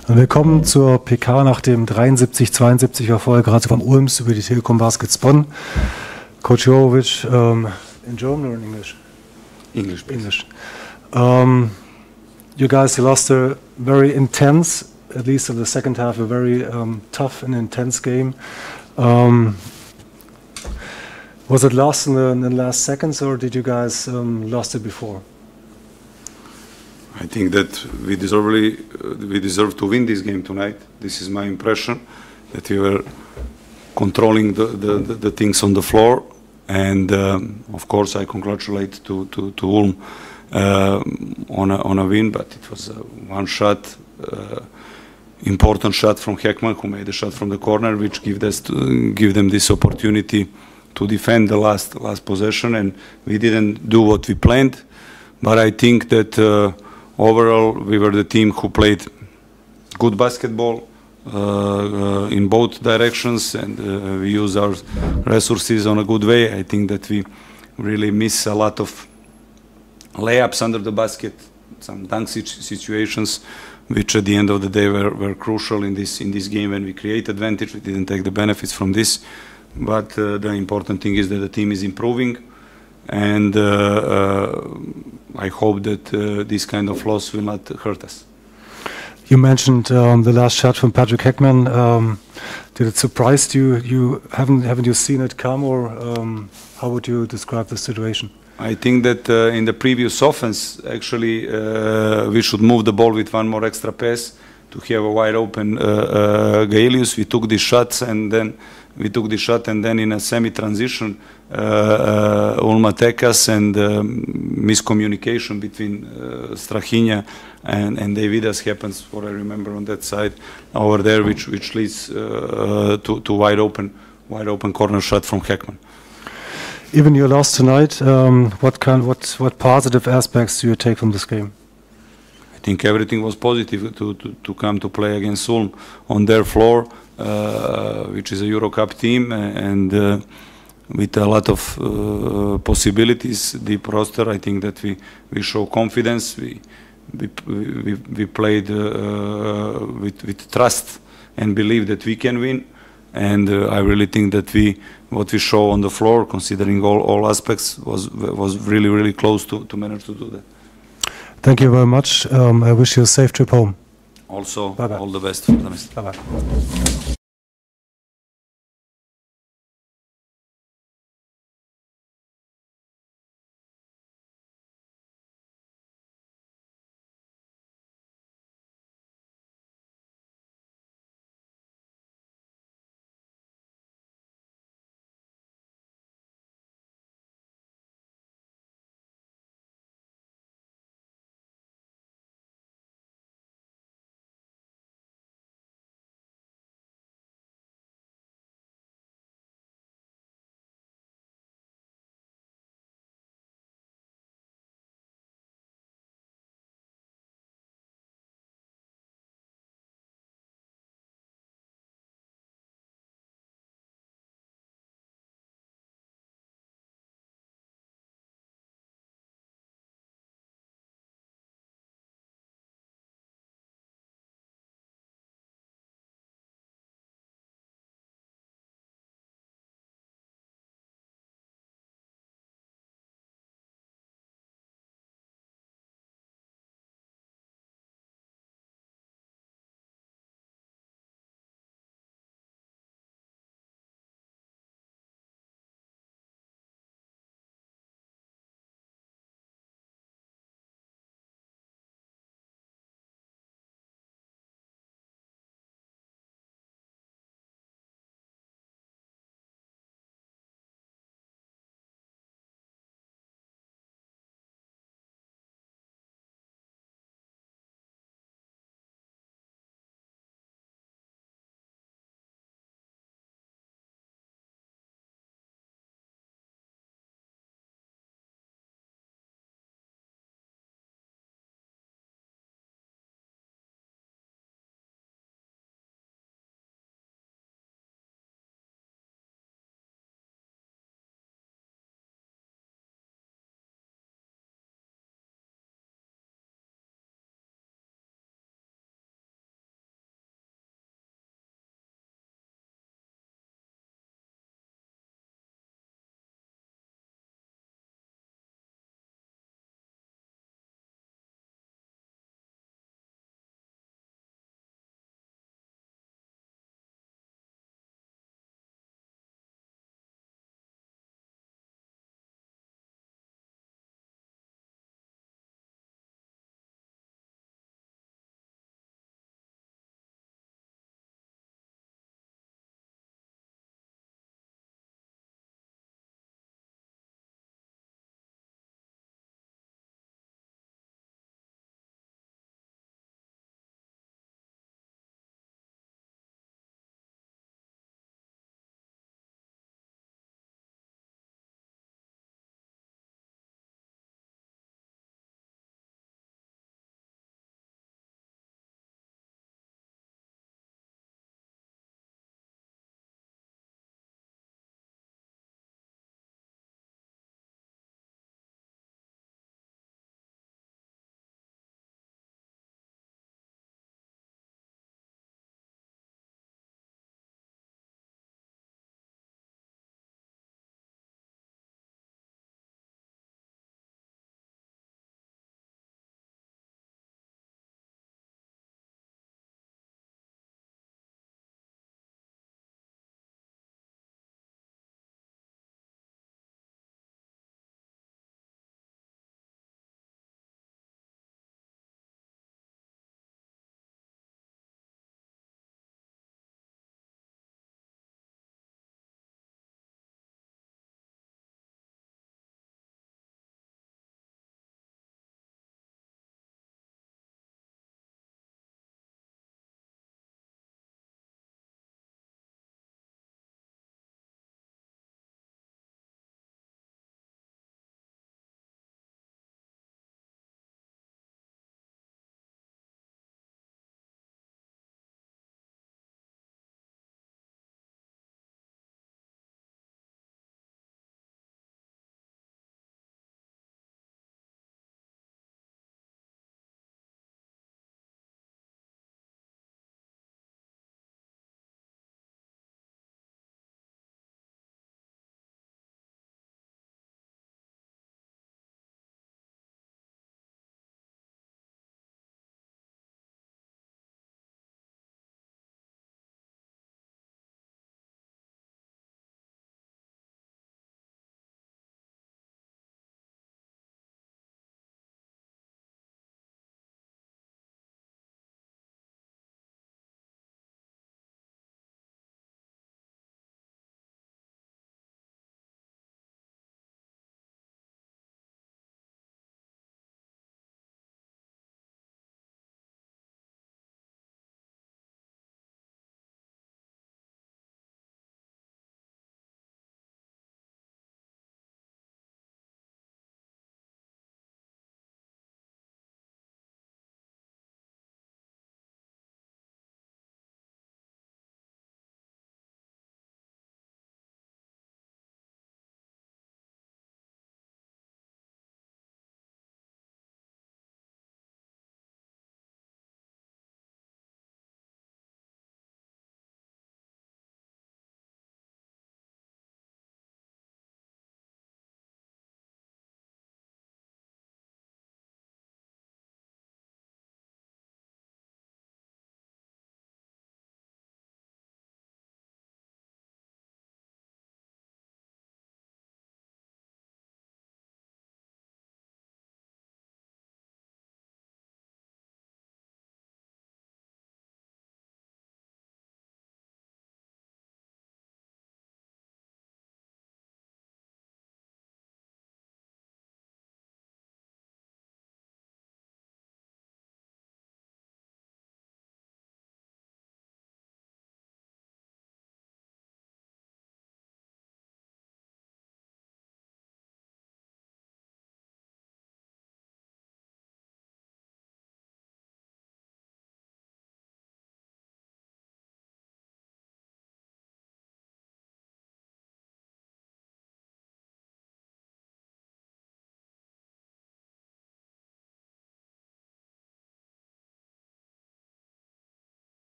Willkommen zur PK nach dem 73-72 Erfolg gerade vom Ulms über die Telekom Baskets Bonn. Coach Jorovic, in German or in English? English, please. English. You guys, you lost a very intense, at least in the second half, a very tough and intense game. Was it lost in the last seconds, or did you guys lost it before? I think that we deserve to win this game tonight. This is my impression, that we were controlling the things on the floor, and of course I congratulate to Ulm on a win, but it was one shot, important shot from Heckman, who made a shot from the corner, which give them this opportunity to defend the last possession, and we didn't do what we planned. But I think that overall we were the team who played good basketball in both directions, and we use our resources on a good way. I think that we really miss a lot of layups under the basket, some dunk situations, which at the end of the day were crucial in this game when we create advantage. We didn't take the benefits from this, but the important thing is that the team is improving, and I hope that this kind of loss will not hurt us. You mentioned the last shot from Patrick Heckman. Did it surprise you? Haven't you seen it come, or how would you describe the situation? I think that in the previous offense, actually, we should move the ball with one more extra pass to have a wide open Gaelius. We took the shots, and then in a semi-transition, Ulm attacked us, and miscommunication between Strahinja and Davidas happens, what I remember on that side over there, which leads to wide open corner shot from Heckman. Even you lost tonight. What positive aspects do you take from this game? I think everything was positive to come to play against Ulm on their floor, which is a Euro Cup team, and with a lot of possibilities, deep roster. I think that we show confidence. We played with trust and believe that we can win, and I really think that what we show on the floor, considering all aspects, was really close to manage to do that. Thank you very much. I wish you a safe trip home. Also, Bye-bye. all the best for the rest. Bye-bye.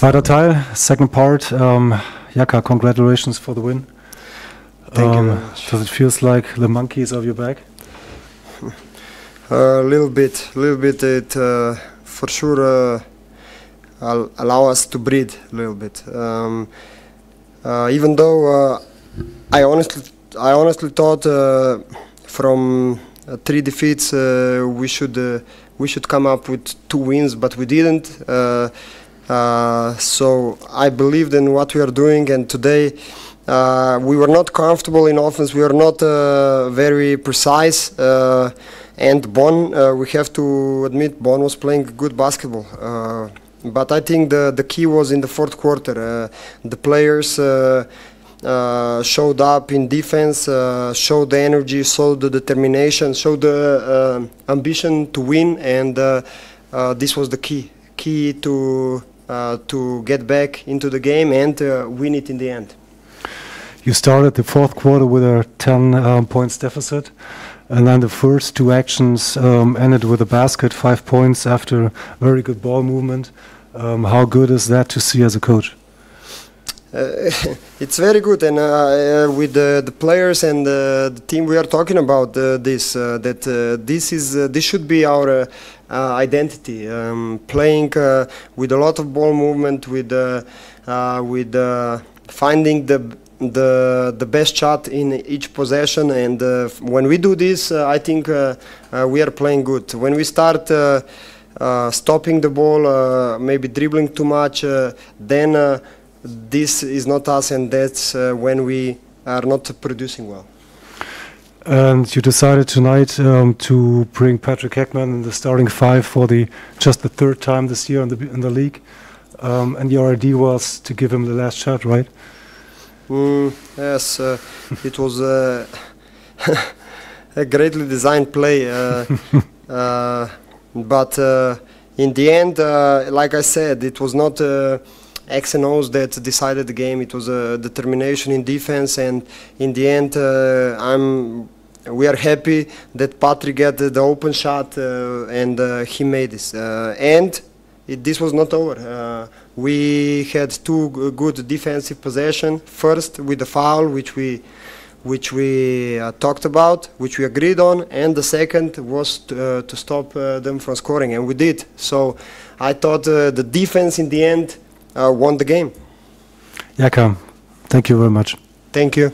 Zweiter Teil, second part. Jaka, congratulations for the win. Thank you very much. Does it feels like the monkeys of your back? A little bit. It for sure allow us to breathe a little bit. Even though I honestly thought from 3 defeats we should come up with 2 wins, but we didn't. So I believed in what we are doing, and today we were not comfortable in offense. We were not very precise. And Bonn, we have to admit, Bonn was playing good basketball. But I think the key was in the fourth quarter. The players showed up in defense, showed the energy, showed the determination, showed the ambition to win, and this was the key to get back into the game and win it in the end. You started the fourth quarter with a 10 points deficit, and then the first 2 actions ended with a basket, 5 points after very good ball movement. How good is that to see as a coach? It's very good, and with the players and the team we are talking about this should be our identity. Playing with a lot of ball movement, with finding the best shot in each possession, and when we do this, I think we are playing good. When we start stopping the ball, maybe dribbling too much, then this is not us, and that's when we are not producing well. And you decided tonight to bring Patrick Heckman in the starting 5 for just the 3rd time this year in the league, and your idea was to give him the last shot, right? Yes, it was a greatly designed play, but in the end, like I said, it was not X and O's that decided the game. It was a determination in defense, and in the end, we are happy that Patrick got the open shot and he made this. And this was not over. We had 2 good defensive possessions. First with the foul, which we talked about, which we agreed on, and the second was to stop them from scoring, and we did. So I thought the defense in the end won the game. Jaka, thank you very much. Thank you.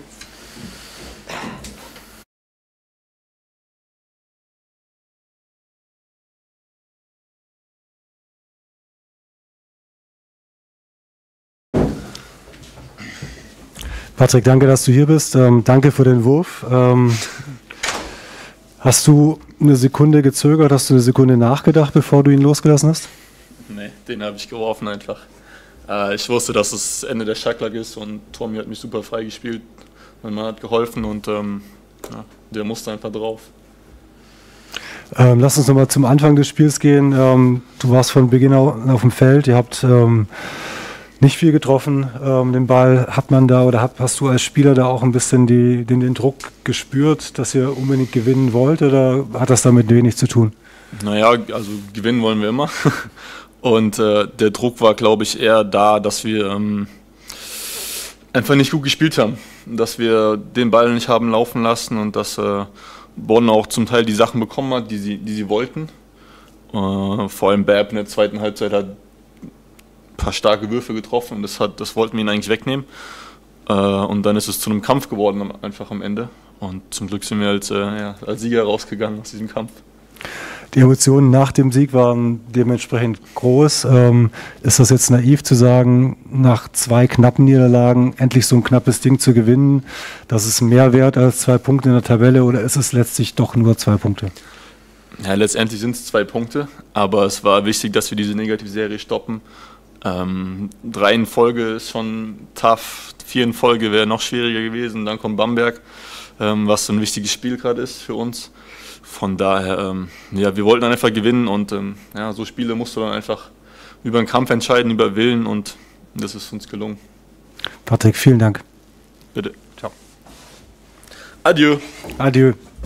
Patrick, danke, dass du hier bist. Danke für den Wurf. Hast du eine Sekunde gezögert? Hast du eine Sekunde nachgedacht, bevor du ihn losgelassen hast? Nee, den habe ich geworfen einfach. Ich wusste, dass es Ende der Shotclock ist, und Tommy hat mich super frei gespielt. Mein Mann hat geholfen, und der musste einfach drauf. Lass uns nochmal zum Anfang des Spiels gehen. Du warst von Beginn auf dem Feld. Ihr habt nicht viel getroffen. Den Ball hat man da, oder hast du als Spieler da auch ein bisschen den Druck gespürt, dass ihr unbedingt gewinnen wollt, oder hat das damit wenig zu tun? Naja, also gewinnen wollen wir immer. Und der Druck war, glaube ich, eher da, dass wir einfach nicht gut gespielt haben. Dass wir den Ball nicht haben laufen lassen, und dass Bonn auch zum Teil die Sachen bekommen hat, die sie wollten. Vor allem Bab in der zweiten Halbzeit hat ein paar starke Würfe getroffen, und das wollten wir ihn eigentlich wegnehmen. Und dann ist es zu einem Kampf geworden, einfach am Ende. Und zum Glück sind wir als Sieger rausgegangen aus diesem Kampf. Die Emotionen nach dem Sieg waren dementsprechend groß. Ist das jetzt naiv zu sagen, nach 2 knappen Niederlagen endlich so ein knappes Ding zu gewinnen, das ist mehr wert als 2 Punkte in der Tabelle, oder ist es letztlich doch nur 2 Punkte? Ja, letztendlich sind es 2 Punkte, aber es war wichtig, dass wir diese Negativserie stoppen. 3 in Folge ist schon tough, 4 in Folge wäre noch schwieriger gewesen. Dann kommt Bamberg, was so ein wichtiges Spiel gerade ist für uns. Von daher, wir wollten dann einfach gewinnen, und so Spiele musst du dann einfach über einen Kampf entscheiden, über Willen, und das ist uns gelungen. Patrick, vielen Dank. Bitte. Ciao. Adieu. Adieu.